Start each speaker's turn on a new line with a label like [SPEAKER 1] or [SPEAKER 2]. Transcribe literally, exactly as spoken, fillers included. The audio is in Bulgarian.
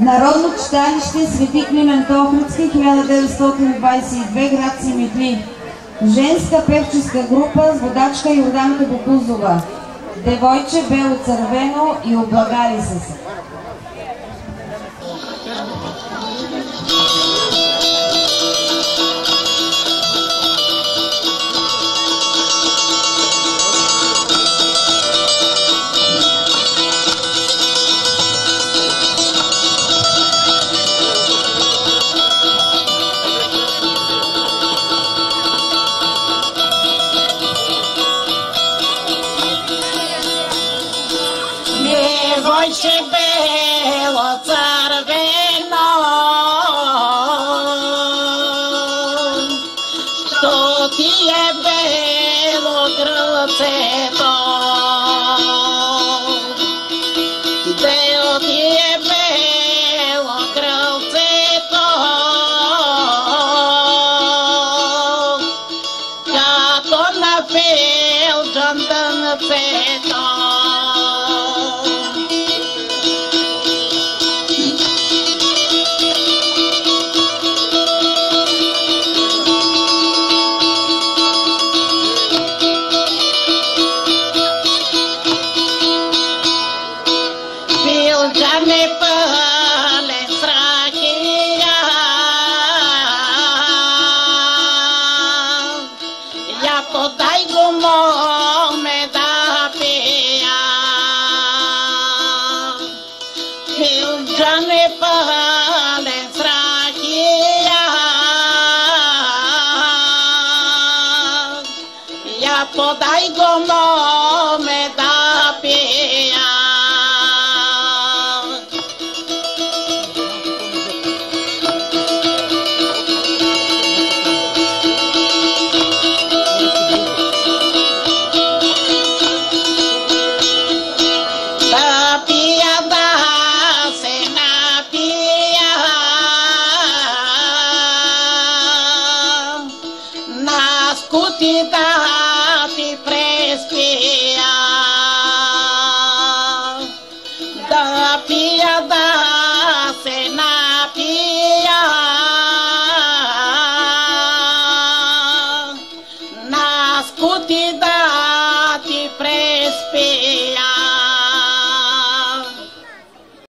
[SPEAKER 1] Народно читалище Свети Климент Охридски, хиляда деветстотин двадесет и две, град Симитли. Женска певческа група с водачка Йорданка Бокузова. Девойче бело цървено и облагали се се.
[SPEAKER 2] Девойче бело цървено, що ти е бело кръцето, бело ти е бело кръцето, като напел джандънцето. Джане пълен с ракия, я подай го моме да пия. Пил джане пълен с ракия, я подай го моме да пия. Кутита